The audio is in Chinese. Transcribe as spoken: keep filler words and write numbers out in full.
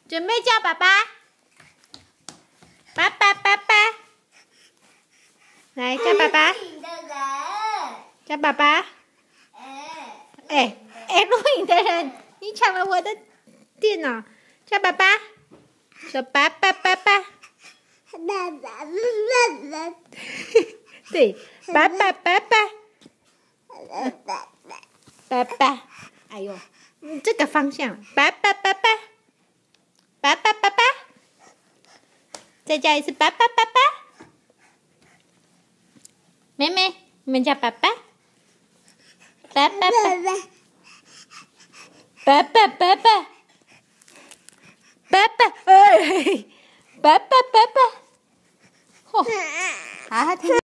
准备叫爸爸，爸爸爸爸，来叫爸爸，叫爸爸。哎哎，录影的人，你抢了我的电脑，叫爸爸，说爸爸爸爸。对，爸爸爸爸，爸爸，哎呦，这个方向，爸爸爸爸，爸爸爸爸，再叫一次爸爸爸爸。妹妹，你们叫爸爸，爸爸爸，爸爸爸爸，爸爸，哎，爸爸爸爸，嚯，好好听。